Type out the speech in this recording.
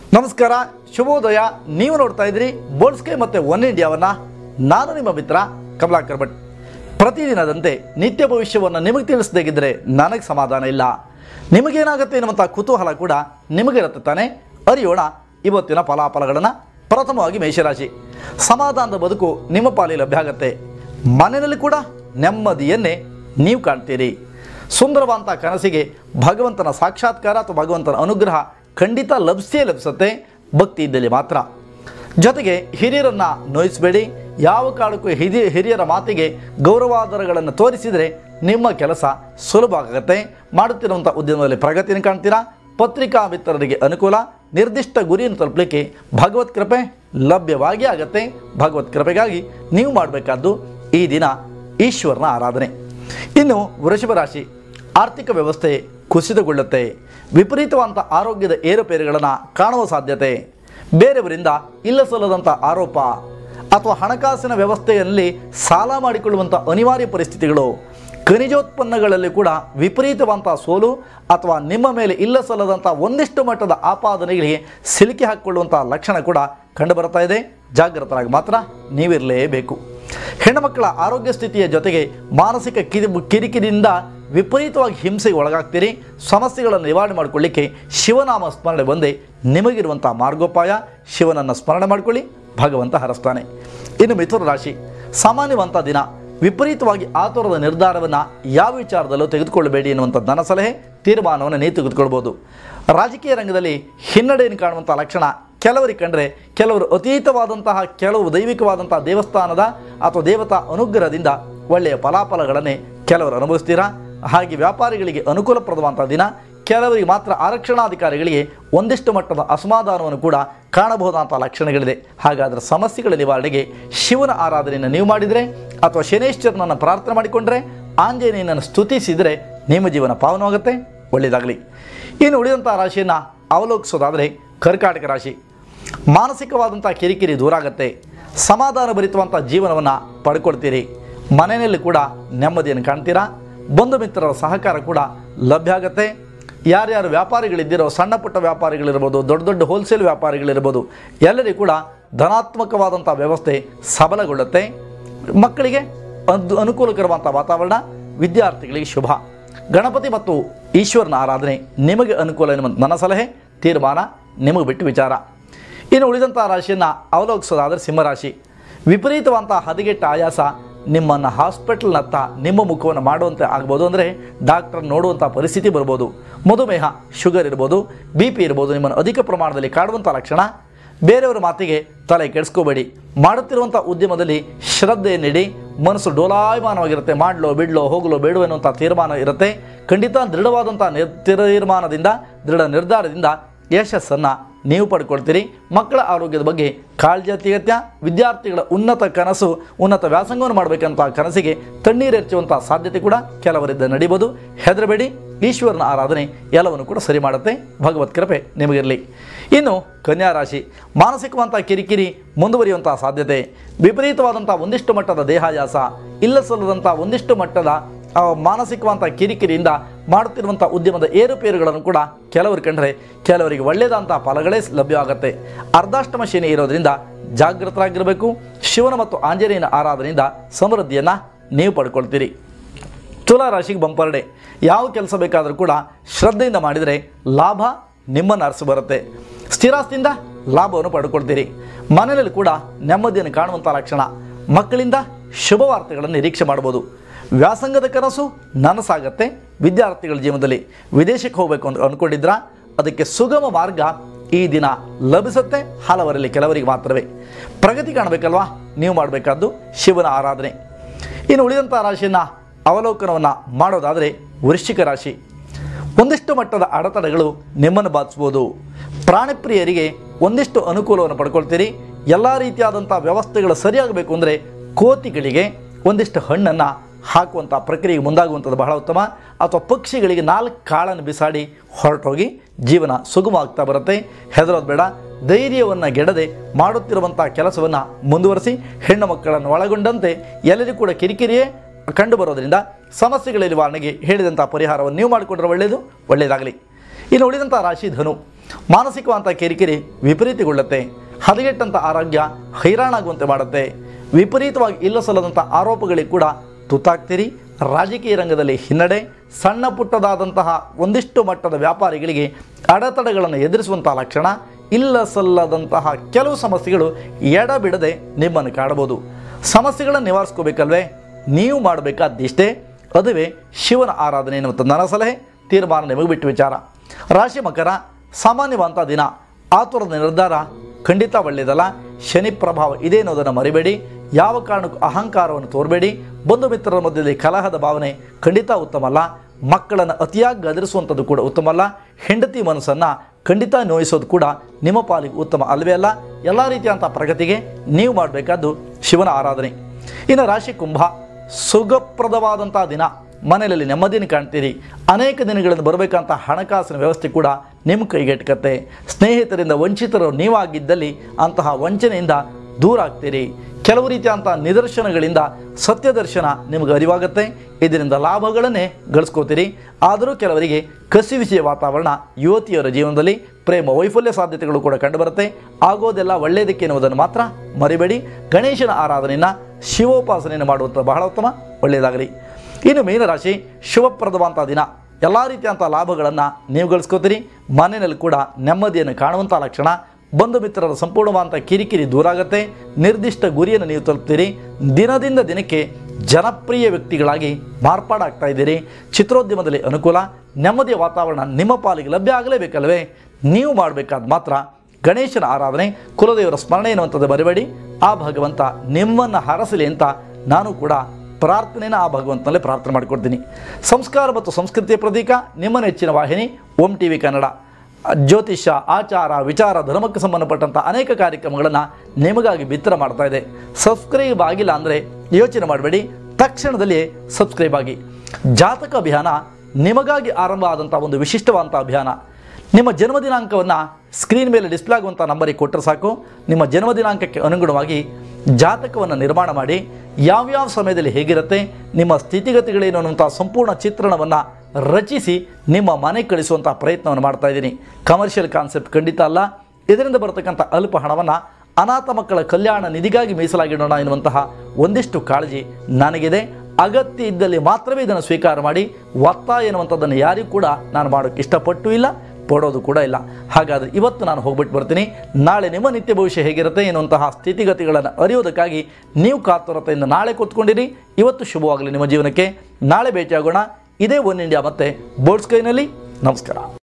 ನಮಸ್ಕಾರ, ಶುಭೋದಯ. ನೀವು ನೋಡ್ತಾ ಇದ್ದೀರಿ ಬೋಲ್ಸ್ಕೆ ಮತ್ತು ಒನ್ ಇಂಡಿಯಾವನ್ನು. ನಾನು ನಿಮ್ಮ ಮಿತ್ರ ಕಮಲಾಕರ್ ಭಟ್. ಪ್ರತಿದಿನದಂತೆ ನಿತ್ಯ ಭವಿಷ್ಯವನ್ನು ನಿಮಗೆ ತಿಳಿಸದೇಗಿದ್ದರೆ ನನಗೆ ಸಮಾಧಾನ ಇಲ್ಲ. ನಿಮಗೇನಾಗುತ್ತೆ ಎನ್ನುವಂಥ ಕುತೂಹಲ ಕೂಡ ನಿಮಗಿರುತ್ತೆ ತಾನೆ. ಅರಿಯೋಣ ಇವತ್ತಿನ ಫಲಾಫಲಗಳನ್ನು. ಪ್ರಥಮವಾಗಿ ಮೇಷರಾಶಿ. ಸಮಾಧಾನದ ಬದುಕು ನಿಮ್ಮ ಪಾಲಿಗೆ ಲಭ್ಯ ಆಗುತ್ತೆ. ಮನೆಯಲ್ಲಿ ಕೂಡ ನೆಮ್ಮದಿಯನ್ನೇ ನೀವು ಕಾಣ್ತೀರಿ. ಸುಂದರವಾದಂಥ ಕನಸಿಗೆ ಭಗವಂತನ ಸಾಕ್ಷಾತ್ಕಾರ ಅಥವಾ ಭಗವಂತನ ಅನುಗ್ರಹ ಖಂಡಿತ ಲಭಿಸುತ್ತೆ, ಭಕ್ತಿ ಇದ್ದಲ್ಲಿ ಮಾತ್ರ. ಜೊತೆಗೆ ಹಿರಿಯರನ್ನು ನೋಯಿಸಬೇಡಿ. ಯಾವ ಕಾರಣಕ್ಕೂ ಹಿರಿಯರ ಮಾತಿಗೆ ಗೌರವಾದರಗಳನ್ನು ತೋರಿಸಿದರೆ ನಿಮ್ಮ ಕೆಲಸ ಸುಲಭ ಆಗುತ್ತೆ. ಮಾಡುತ್ತಿರುವಂಥ ಉದ್ಯಮದಲ್ಲಿ ಪ್ರಗತಿಯನ್ನು ಕಾಣ್ತೀರಾ. ಪತ್ರಿಕಾ ಮಿತ್ರರಿಗೆ ಅನುಕೂಲ. ನಿರ್ದಿಷ್ಟ ಗುರಿಯನ್ನು ತಲುಪಲಿಕ್ಕೆ ಭಗವತ್ ಕೃಪೆ ಲಭ್ಯವಾಗಿ ಆಗುತ್ತೆ. ಭಗವತ್ ಕೃಪೆಗಾಗಿ ನೀವು ಮಾಡಬೇಕಾದ್ದು ಈ ದಿನ ಈಶ್ವರನ ಆರಾಧನೆ. ಇನ್ನು ವೃಷಭ ರಾಶಿ. ಆರ್ಥಿಕ ವ್ಯವಸ್ಥೆ ಕುಸಿತಗೊಳ್ಳುತ್ತೆ. ವಿಪರೀತವಾದಂಥ ಆರೋಗ್ಯದ ಏರುಪೇರುಗಳನ್ನು ಕಾಣುವ ಸಾಧ್ಯತೆ. ಬೇರೆಯವರಿಂದ ಇಲ್ಲಸಲ್ಲದಂಥ ಆರೋಪ ಅಥವಾ ಹಣಕಾಸಿನ ವ್ಯವಸ್ಥೆಯಲ್ಲಿ ಸಾಲ ಮಾಡಿಕೊಳ್ಳುವಂಥ ಅನಿವಾರ್ಯ ಪರಿಸ್ಥಿತಿಗಳು. ಖನಿಜೋತ್ಪನ್ನಗಳಲ್ಲಿ ಕೂಡ ವಿಪರೀತವಾದಂಥ ಸೋಲು ಅಥವಾ ನಿಮ್ಮ ಮೇಲೆ ಇಲ್ಲಸಲ್ಲದಂಥ ಒಂದಿಷ್ಟು ಮಟ್ಟದ ಆಪಾದನೆಗಳಿಗೆ ಸಿಲುಕಿ ಹಾಕಿಕೊಳ್ಳುವಂಥ ಲಕ್ಷಣ ಕೂಡ ಕಂಡುಬರ್ತಾ ಇದೆ. ಜಾಗೃತರಾಗಿ ಮಾತ್ರ ನೀವಿರಲೇಬೇಕು. ಹೆಣ್ಣುಮಕ್ಕಳ ಆರೋಗ್ಯ ಸ್ಥಿತಿಯ ಜೊತೆಗೆ ಮಾನಸಿಕ ಕಿರಿಕಿರಿಯಿಂದ ವಿಪರೀತವಾಗಿ ಹಿಂಸೆಗೆ ಒಳಗಾಗ್ತೀರಿ. ಸಮಸ್ಯೆಗಳನ್ನು ನಿವಾರಣೆ ಮಾಡಿಕೊಳ್ಳಿಕ್ಕೆ ಶಿವನಾಮ ಸ್ಮರಣೆ ಬಂದೇ ನಿಮಗಿರುವಂಥ ಮಾರ್ಗೋಪಾಯ. ಶಿವನನ್ನು ಸ್ಮರಣೆ ಮಾಡಿಕೊಳ್ಳಿ, ಭಗವಂತ ಹರಿಸ್ತಾನೆ. ಇನ್ನು ಮಿಥುನ ರಾಶಿ. ಸಾಮಾನ್ಯವಂಥ ದಿನ. ವಿಪರೀತವಾಗಿ ಆತುರದ ನಿರ್ಧಾರವನ್ನು ಯಾವ ವಿಚಾರದಲ್ಲೂ ತೆಗೆದುಕೊಳ್ಳಬೇಡಿ ಎನ್ನುವಂಥ ನನ್ನ ಸಲಹೆ. ತೀರ್ಮಾನವನ್ನು ನೀವು ತೆಗೆದುಕೊಳ್ಬೋದು. ರಾಜಕೀಯ ರಂಗದಲ್ಲಿ ಹಿನ್ನಡೆಯನ್ನು ಕಾಣುವಂಥ ಲಕ್ಷಣ ಕೆಲವರಿಗೆ ಕಂಡರೆ, ಕೆಲವರು ಅತೀತವಾದಂತಹ ಕೆಲವು ದೈವಿಕವಾದಂಥ ದೇವಸ್ಥಾನದ ಅಥವಾ ದೇವತಾ ಅನುಗ್ರಹದಿಂದ ಒಳ್ಳೆಯ ಫಲಾಫಲಗಳನ್ನೇ ಕೆಲವರು ಅನುಭವಿಸ್ತೀರಾ. ಹಾಗೆ ವ್ಯಾಪಾರಿಗಳಿಗೆ ಅನುಕೂಲಪ್ರದವಾದಂಥ ದಿನ. ಕೆಲವರಿಗೆ ಮಾತ್ರ ಆರಕ್ಷಣಾಧಿಕಾರಿಗಳಿಗೆ ಒಂದಿಷ್ಟು ಮಟ್ಟದ ಅಸಮಾಧಾನವನ್ನು ಕೂಡ ಕಾಣಬಹುದಾದಂಥ ಲಕ್ಷಣಗಳಿದೆ. ಹಾಗಾದರೆ ಸಮಸ್ಯೆಗಳ ನಿವಾರಣೆಗೆ ಶಿವನ ಆರಾಧನೆಯನ್ನು ನೀವು ಮಾಡಿದರೆ ಅಥವಾ ಶನೇಶ್ವರನನ್ನು ಪ್ರಾರ್ಥನೆ ಮಾಡಿಕೊಂಡ್ರೆ, ಆಂಜನೇಯನನ್ನು ಸ್ತುತಿಸಿದರೆ ನಿಮ್ಮ ಜೀವನ ಪಾವನವಾಗುತ್ತೆ. ಒಳ್ಳೆಯದಾಗಲಿ. ಇನ್ನು ಉಳಿದಂಥ ರಾಶಿಯನ್ನು ಅವಲೋಕಿಸೋದಾದರೆ ಕರ್ಕಾಟಕ ರಾಶಿ. ಮಾನಸಿಕವಾದಂಥ ಕಿರಿಕಿರಿ ದೂರ ಆಗುತ್ತೆ. ಸಮಾಧಾನ ಭರಿತವಂಥ ಜೀವನವನ್ನು ಪಡ್ಕೊಳ್ತೀರಿ. ಮನೆಯಲ್ಲಿ ಕೂಡ ನೆಮ್ಮದಿಯನ್ನು ಕಾಣ್ತೀರಾ. ಬಂಧು ಮಿತ್ರರ ಸಹಕಾರ ಕೂಡ ಲಭ್ಯ ಆಗುತ್ತೆ. ಯಾರ್ಯಾರು ವ್ಯಾಪಾರಿಗಳಿದ್ದೀರೋ, ಸಣ್ಣ ಪುಟ್ಟ ವ್ಯಾಪಾರಿಗಳಿರ್ಬೋದು, ದೊಡ್ಡ ದೊಡ್ಡ ಹೋಲ್ಸೇಲ್ ವ್ಯಾಪಾರಿಗಳಿರ್ಬೋದು, ಎಲ್ಲರಿಗೂ ಕೂಡ ಧನಾತ್ಮಕವಾದಂಥ ವ್ಯವಸ್ಥೆ ಸಬಲಗೊಳ್ಳುತ್ತೆ. ಮಕ್ಕಳಿಗೆ ಅನುಕೂಲಕರವಾದಂಥ ವಾತಾವರಣ. ವಿದ್ಯಾರ್ಥಿಗಳಿಗೆ ಶುಭ. ಗಣಪತಿ ಮತ್ತು ಈಶ್ವರನ ಆರಾಧನೆ ನಿಮಗೆ ಅನುಕೂಲ ಎನ್ನುವಂಥ ನನ್ನ ಸಲಹೆ. ತೀರ್ಮಾನ ನಿಮಗೆ ಬಿಟ್ಟು ವಿಚಾರ. ಇನ್ನು ಉಳಿದಂಥ ರಾಶಿಯನ್ನು ಅವಲೋಕಿಸೋದಾದರೆ ಸಿಂಹರಾಶಿ. ವಿಪರೀತವಾದಂಥ ಹದಗೆಟ್ಟ ಆಯಾಸ ನಿಮ್ಮನ್ನು ಹಾಸ್ಪಿಟಲ್ನತ್ತ ನಿಮ್ಮ ಮುಖವನ್ನು ಮಾಡುವಂತೆ ಆಗ್ಬೋದು. ಅಂದರೆ ಡಾಕ್ಟರ್ ನೋಡುವಂಥ ಪರಿಸ್ಥಿತಿ ಬರ್ಬೋದು. ಮಧುಮೇಹ, ಶುಗರ್ ಇರ್ಬೋದು, BP ಇರ್ಬೋದು, ನಿಮ್ಮನ್ನು ಅಧಿಕ ಪ್ರಮಾಣದಲ್ಲಿ ಕಾಡುವಂಥ ಲಕ್ಷಣ. ಬೇರೆಯವರ ಮಾತಿಗೆ ತಲೆ ಕೆಡಿಸ್ಕೋಬೇಡಿ. ಮಾಡುತ್ತಿರುವಂಥ ಉದ್ಯಮದಲ್ಲಿ ಶ್ರದ್ಧೆ ನೀಡಿ. ಮನಸ್ಸು ಡೋಲಾಯಮಾನವಾಗಿರುತ್ತೆ. ಮಾಡಲೋ ಬಿಡಲೋ, ಹೋಗಲೋ ಬೇಡೋ ಎನ್ನುವಂಥ ತೀರ್ಮಾನ ಇರುತ್ತೆ. ಖಂಡಿತ ದೃಢವಾದಂಥ ತೀರ್ಮಾನದಿಂದ, ದೃಢ ನಿರ್ಧಾರದಿಂದ ಯಶಸ್ಸನ್ನು ನೀವು ಪಡ್ಕೊಳ್ತೀರಿ. ಮಕ್ಕಳ ಆರೋಗ್ಯದ ಬಗ್ಗೆ ಕಾಳಜಿ ಅತ್ಯಗತ್ಯ. ವಿದ್ಯಾರ್ಥಿಗಳ ಉನ್ನತ ಕನಸು, ಉನ್ನತ ವ್ಯಾಸಂಗವನ್ನು ಮಾಡಬೇಕಂತ ಕನಸಿಗೆ ತಣ್ಣೀರೆಚ್ಚುವಂಥ ಸಾಧ್ಯತೆ ಕೂಡ ಕೆಲವರಿಂದ ನಡೀಬೋದು. ಹೆದರಬೇಡಿ. ಈಶ್ವರನ ಆರಾಧನೆ ಎಲ್ಲವನ್ನು ಕೂಡ ಸರಿ ಮಾಡುತ್ತೆ. ಭಗವತ್ ಕೃಪೆ ನಿಮಗಿರಲಿ. ಇನ್ನು ಕನ್ಯಾ ರಾಶಿ. ಮಾನಸಿಕವಂಥ ಕಿರಿಕಿರಿ ಮುಂದುವರಿಯುವಂಥ ಸಾಧ್ಯತೆ. ವಿಪರೀತವಾದಂಥ ಒಂದಿಷ್ಟು ಮಟ್ಟದ ದೇಹಾಯಾಸ, ಇಲ್ಲಸಲ್ಲದಂಥ ಒಂದಿಷ್ಟು ಮಟ್ಟದ ಮಾನಸಿಕವಂಥ ಕಿರಿಕಿರಿಯಿಂದ ಮಾಡುತ್ತಿರುವಂಥ ಉದ್ಯಮದ ಏರುಪೇರುಗಳನ್ನು ಕೂಡ ಕೆಲವರು ಕಂಡರೆ, ಕೆಲವರಿಗೆ ಒಳ್ಳೆಯದಂಥ ಫಲಗಳೇ ಲಭ್ಯವಾಗುತ್ತೆ. ಅರ್ಧಾಷ್ಟಮ ಶನಿ ಇರೋದರಿಂದ ಜಾಗೃತರಾಗಿರಬೇಕು. ಶಿವನ ಮತ್ತು ಆಂಜನೇಯನ ಆರಾಧನೆಯಿಂದ ಸಮೃದ್ಧಿಯನ್ನು ನೀವು ಪಡ್ಕೊಳ್ತೀರಿ. ತುಲಾ ರಾಶಿಗೆ ಬಂಪರ್ಡೆ. ಯಾವ ಕೆಲಸ ಬೇಕಾದರೂ ಕೂಡ ಶ್ರದ್ಧೆಯಿಂದ ಮಾಡಿದರೆ ಲಾಭ ನಿಮ್ಮನ್ನು ಅರಸಿ ಬರುತ್ತೆ. ಸ್ಥಿರಾಸ್ತಿಯಿಂದ ಲಾಭವನ್ನು ಪಡ್ಕೊಳ್ತೀರಿ. ಮನೆಯಲ್ಲಿ ಕೂಡ ನೆಮ್ಮದಿಯನ್ನು ಕಾಣುವಂಥ ಲಕ್ಷಣ. ಮಕ್ಕಳಿಂದ ಶುಭ ವಾರ್ತೆಗಳನ್ನು ನಿರೀಕ್ಷೆ ಮಾಡ್ಬೋದು. ವ್ಯಾಸಂಗದ ಕನಸು ನನಸಾಗತ್ತೆ. ವಿದ್ಯಾರ್ಥಿಗಳ ಜೀವನದಲ್ಲಿ ವಿದೇಶಕ್ಕೆ ಹೋಗಬೇಕು ಅಂತ ಅಂದ್ಕೊಂಡಿದ್ರ, ಅದಕ್ಕೆ ಸುಗಮ ಮಾರ್ಗ ಈ ದಿನ ಲಭಿಸುತ್ತೆ. ಹಲವರಲ್ಲಿ ಕೆಲವರಿಗೆ ಮಾತ್ರವೇ. ಪ್ರಗತಿ ಕಾಣಬೇಕಲ್ವಾ, ನೀವು ಮಾಡಬೇಕಾದ್ದು ಶಿವನ ಆರಾಧನೆ. ಇನ್ನು ಉಳಿದಂಥ ರಾಶಿಯನ್ನು ಅವಲೋಕನವನ್ನು ಮಾಡೋದಾದರೆ ವೃಶ್ಚಿಕ ರಾಶಿ. ಒಂದಿಷ್ಟು ಮಟ್ಟದ ಅಡೆತಡೆಗಳು ನಿಮ್ಮನ್ನು ಬಾಧಿಸ್ಬೋದು. ಪ್ರಾಣಿಪ್ರಿಯರಿಗೆ ಒಂದಿಷ್ಟು ಅನುಕೂಲವನ್ನು ಪಡ್ಕೊಳ್ತೀರಿ. ಎಲ್ಲ ರೀತಿಯಾದಂಥ ವ್ಯವಸ್ಥೆಗಳು ಸರಿಯಾಗಬೇಕು ಅಂದರೆ ಕೋತಿಗಳಿಗೆ ಒಂದಿಷ್ಟು ಹಣ್ಣನ್ನು ಹಾಕುವಂಥ ಪ್ರಕ್ರಿಯೆಗೆ ಮುಂದಾಗುವಂಥದ್ದು ಬಹಳ ಉತ್ತಮ. ಅಥವಾ ಪಕ್ಷಿಗಳಿಗೆ 4 ಕಾಳನ್ನು ಬಿಸಾಡಿ ಹೊರಟೋಗಿ ಜೀವನ ಸುಗಮವಾಗ್ತಾ ಬರುತ್ತೆ. ಹೆದರೋದು ಬೇಡ. ಧೈರ್ಯವನ್ನು ಗೆಡದೆ ಮಾಡುತ್ತಿರುವಂಥ ಕೆಲಸವನ್ನು ಮುಂದುವರಿಸಿ. ಹೆಣ್ಣು ಮಕ್ಕಳನ್ನು ಒಳಗೊಂಡಂತೆ ಎಲ್ಲರಿಗೂ ಕೂಡ ಕಿರಿಕಿರಿಯೇ ಕಂಡುಬರೋದರಿಂದ ಸಮಸ್ಯೆಗಳ ನಿವಾರಣೆಗೆ ಹೇಳಿದಂಥ ಪರಿಹಾರವನ್ನು ನೀವು ಮಾಡಿಕೊಂಡ್ರೆ ಒಳ್ಳೆಯದಾಗಲಿ. ಇನ್ನು ಉಳಿದಂಥ ರಾಶಿ ಧನು. ಮಾನಸಿಕವಂತ ಕಿರಿಕಿರಿ ವಿಪರೀತಗೊಳ್ಳುತ್ತೆ. ಹದಗೆಟ್ಟಂಥ ಆರೋಗ್ಯ ಹೈರಾಣಾಗುವಂತೆ ಮಾಡುತ್ತೆ. ವಿಪರೀತವಾಗಿ ಇಲ್ಲಸಲ್ಲದಂಥ ಆರೋಪಗಳಿಗೆ ಕೂಡ ತುತ್ತಾಗ್ತೀರಿ. ರಾಜಕೀಯ ರಂಗದಲ್ಲಿ ಹಿನ್ನಡೆ. ಸಣ್ಣ ಪುಟ್ಟದಾದಂತಹ ಒಂದಿಷ್ಟು ಮಟ್ಟದ ವ್ಯಾಪಾರಿಗಳಿಗೆ ಅಡೆತಡೆಗಳನ್ನು ಎದುರಿಸುವಂಥ ಲಕ್ಷಣ. ಇಲ್ಲ ಸಲ್ಲದಂತಹ ಕೆಲವು ಸಮಸ್ಯೆಗಳು ಎಡಬಿಡದೆ ನಿಮ್ಮನ್ನು ಕಾಡಬಹುದು. ಸಮಸ್ಯೆಗಳನ್ನು ನಿವಾರಿಸ್ಕೋಬೇಕಲ್ವೇ? ನೀವು ಮಾಡಬೇಕಾದಿಷ್ಟೇ, ಅದುವೇ ಶಿವನ ಆರಾಧನೆ ಎನ್ನುವಂಥ ನನ್ನ ಸಲಹೆ. ತೀರ್ಮಾನ ನಿಮಗೆ ಬಿಟ್ಟು ವಿಚಾರ. ರಾಶಿ ಮಕರ, ಸಾಮಾನ್ಯವಂಥ ದಿನ. ಆತುರದ ನಿರ್ಧಾರ ಖಂಡಿತ ಒಳ್ಳೆಯದಲ್ಲ. ಶನಿ ಪ್ರಭಾವ ಇದೆ ಅನ್ನೋದನ್ನು ಮರಿಬೇಡಿ. ಯಾವ ಕಾರಣಕ್ಕೂ ಅಹಂಕಾರವನ್ನು ತೋರಬೇಡಿ. ಬಂಧು ಮಿತ್ರರ ಮಧ್ಯದಲ್ಲಿ ಕಲಹದ ಭಾವನೆ ಖಂಡಿತ ಉತ್ತಮ ಅಲ್ಲ. ಮಕ್ಕಳನ್ನು ಅತಿಯಾಗಿ ಗದರಿಸುವಂಥದ್ದು ಕೂಡ ಉತ್ತಮ ಅಲ್ಲ. ಹೆಂಡತಿ ಮನಸ್ಸನ್ನು ಖಂಡಿತ ನೋಯಿಸೋದು ಕೂಡ ನಿಮ್ಮ ಪಾಲಿಗೆ ಉತ್ತಮ ಅಲ್ಲವೇ ಅಲ್ಲ. ಎಲ್ಲ ರೀತಿಯಂಥ ಪ್ರಗತಿಗೆ ನೀವು ಮಾಡಬೇಕಾದ್ದು ಶಿವನ ಆರಾಧನೆ. ಇನ್ನು ರಾಶಿ ಕುಂಭ, ಸುಖಪ್ರದವಾದಂಥ ದಿನ. ಮನೆಯಲ್ಲಿ ನೆಮ್ಮದಿಯನ್ನು ಕಾಣ್ತೀರಿ. ಅನೇಕ ದಿನಗಳಿಂದ ಬರಬೇಕಂತ ಹಣಕಾಸಿನ ವ್ಯವಸ್ಥೆ ಕೂಡ ನಿಮ್ಮ ಕೈಗೆಟಕತ್ತೆ. ಸ್ನೇಹಿತರಿಂದ ವಂಚಿತರು ನೀವಾಗಿದ್ದಲ್ಲಿ ಅಂತಹ ವಂಚನೆಯಿಂದ ದೂರ ಆಗ್ತೀರಿ. ಕೆಲವು ರೀತಿಯಂಥ ನಿದರ್ಶನಗಳಿಂದ ಸತ್ಯದರ್ಶನ ನಿಮಗೆ ಅರಿವಾಗುತ್ತೆ. ಇದರಿಂದ ಲಾಭಗಳನ್ನೇ ಗಳಿಸ್ಕೋತೀರಿ. ಆದರೂ ಕೆಲವರಿಗೆ ಕಸಿವಿಸಿಯ ವಾತಾವರಣ ಯುವತಿಯರ ಜೀವನದಲ್ಲಿ ಪ್ರೇಮ ವೈಫಲ್ಯ ಸಾಧ್ಯತೆಗಳು ಕೂಡ ಕಂಡುಬರುತ್ತೆ. ಆಗೋದೆಲ್ಲ ಒಳ್ಳೆಯದಕ್ಕೆ ಎನ್ನುವುದನ್ನು ಮಾತ್ರ ಮರಿಬೇಡಿ. ಗಣೇಶನ ಆರಾಧನೆಯನ್ನು ಶಿವೋಪಾಸನೆಯನ್ನು ಮಾಡುವಂಥ ಬಹಳ ಉತ್ತಮ. ಒಳ್ಳೆಯದಾಗಲಿ. ಇನ್ನು ಮೀನರಾಶಿ, ಶುಭಪ್ರದವಂಥ ದಿನ. ಎಲ್ಲ ರೀತಿಯಂಥ ಲಾಭಗಳನ್ನು ನೀವು ಗಳಿಸ್ಕೋತೀರಿ. ಮನೆಯಲ್ಲಿ ಕೂಡ ನೆಮ್ಮದಿಯನ್ನು ಕಾಣುವಂಥ ಲಕ್ಷಣ. ಬಂಧು ಮಿತ್ರರ ಸಂಪೂರ್ಣವಾದಂಥ ಕಿರಿಕಿರಿ ದೂರ ಆಗುತ್ತೆ. ನಿರ್ದಿಷ್ಟ ಗುರಿಯನ್ನು ನೀವು ತಲುಪ್ತೀರಿ. ದಿನದಿಂದ ದಿನಕ್ಕೆ ಜನಪ್ರಿಯ ವ್ಯಕ್ತಿಗಳಾಗಿ ಮಾರ್ಪಾಡಾಗ್ತಾ ಇದ್ದೀರಿ. ಚಿತ್ರೋದ್ಯಮದಲ್ಲಿ ಅನುಕೂಲ. ನೆಮ್ಮದಿಯ ವಾತಾವರಣ ನಿಮ್ಮ ಪಾಲಿಗೆ ಲಭ್ಯ ಆಗಲೇಬೇಕಲ್ವೇ? ನೀವು ಮಾಡಬೇಕಾದ ಮಾತ್ರ ಗಣೇಶನ ಆರಾಧನೆ, ಕುಲದೇವರ ಸ್ಮರಣೆ ಎನ್ನುವಂಥದ್ದು ಮರಿಬೇಡಿ. ಆ ಭಗವಂತ ನಿಮ್ಮನ್ನು ಹರಸಲಿ ಅಂತ ನಾನು ಕೂಡ ಪ್ರಾರ್ಥನೆಯನ್ನು ಆ ಭಗವಂತನಲ್ಲೇ ಪ್ರಾರ್ಥನೆ ಮಾಡಿಕೊಡ್ತೀನಿ. ಸಂಸ್ಕಾರ ಮತ್ತು ಸಂಸ್ಕೃತಿಯ ಪ್ರತೀಕ ನಿಮ್ಮ ನೆಚ್ಚಿನ ವಾಹಿನಿ ಓಂ ಟಿವಿ ಕನ್ನಡ. ಜ್ಯೋತಿಷ್ಯ, ಆಚಾರ, ವಿಚಾರ, ಧರ್ಮಕ್ಕೆ ಸಂಬಂಧಪಟ್ಟಂಥ ಅನೇಕ ಕಾರ್ಯಕ್ರಮಗಳನ್ನು ನಿಮಗಾಗಿ ಬಿತ್ತರ ಮಾಡ್ತಾ ಇದೆ. ಸಬ್ಸ್ಕ್ರೈಬ್ ಆಗಿಲ್ಲ ಅಂದರೆ ಯೋಚನೆ ಮಾಡಬೇಡಿ, ತಕ್ಷಣದಲ್ಲಿ ಸಬ್ಸ್ಕ್ರೈಬ್ ಆಗಿ. ಜಾತಕ ಅಭಿಯಾನ ನಿಮಗಾಗಿ ಆರಂಭ ಆದಂಥ ಒಂದು ವಿಶಿಷ್ಟವಾದಂಥ ಅಭಿಯಾನ. ನಿಮ್ಮ ಜನ್ಮದಿನಾಂಕವನ್ನು ಸ್ಕ್ರೀನ್ ಮೇಲೆ ಡಿಸ್ಪ್ಲೇ ಆಗುವಂಥ ನಂಬರಿಗೆ ಕೊಟ್ಟರೆ ಸಾಕು. ನಿಮ್ಮ ಜನ್ಮದಿನಾಂಕಕ್ಕೆ ಅನುಗುಣವಾಗಿ ಜಾತಕವನ್ನು ನಿರ್ಮಾಣ ಮಾಡಿ ಯಾವ್ಯಾವ ಸಮಯದಲ್ಲಿ ಹೇಗಿರುತ್ತೆ, ನಿಮ್ಮ ಸ್ಥಿತಿಗತಿಗಳೇನು ಅನ್ನುವಂಥ ಸಂಪೂರ್ಣ ಚಿತ್ರಣವನ್ನು ರಚಿಸಿ ನಿಮ್ಮ ಮನೆಗೆ ಕಳಿಸುವಂಥ ಪ್ರಯತ್ನವನ್ನು ಮಾಡ್ತಾಯಿದ್ದೀನಿ. ಕಮರ್ಷಿಯಲ್ ಕಾನ್ಸೆಪ್ಟ್ ಖಂಡಿತ ಅಲ್ಲ. ಇದರಿಂದ ಬರತಕ್ಕಂಥ ಅಲ್ಪ ಹಣವನ್ನು ಅನಾಥ ಮಕ್ಕಳ ಕಲ್ಯಾಣ ನಿಧಿಗಾಗಿ ಮೀಸಲಾಗಿಡೋಣ ಎನ್ನುವಂತಹ ಒಂದಿಷ್ಟು ಕಾಳಜಿ ನನಗಿದೆ. ಅಗತ್ಯ ಇದ್ದಲ್ಲಿ ಮಾತ್ರವೇ ಇದನ್ನು ಸ್ವೀಕಾರ ಮಾಡಿ. ಒತ್ತಾಯ ಎನ್ನುವಂಥದ್ದನ್ನು ಯಾರಿಗೂ ಕೂಡ ನಾನು ಮಾಡೋಕ್ಕೆ ಇಷ್ಟಪಟ್ಟು ಇಲ್ಲ, ಪಡೋದು ಕೂಡ ಇಲ್ಲ. ಹಾಗಾದರೆ ಇವತ್ತು ನಾನು ಹೋಗ್ಬಿಟ್ಟು ಬರ್ತೀನಿ. ನಾಳೆ ನಿಮ್ಮ ನಿತ್ಯ ಭವಿಷ್ಯ ಹೇಗಿರುತ್ತೆ ಎನ್ನುವಂತಹ ಸ್ಥಿತಿಗತಿಗಳನ್ನು ಅರಿಯೋದಕ್ಕಾಗಿ ನೀವು ಕಾತುರತೆಯಿಂದ ನಾಳೆ ಕೂತ್ಕೊಂಡಿರಿ. ಇವತ್ತು ಶುಭವಾಗಲಿ ನಿಮ್ಮ ಜೀವನಕ್ಕೆ. ನಾಳೆ ಭೇಟಿಯಾಗೋಣ. ಇದೇ ಒನ್ ಇಂಡಿಯಾ ಮತ್ತೆ ಬೋಲ್ಡ್ ಸ್ಕೈನಲ್ಲಿ. ನಮಸ್ಕಾರ.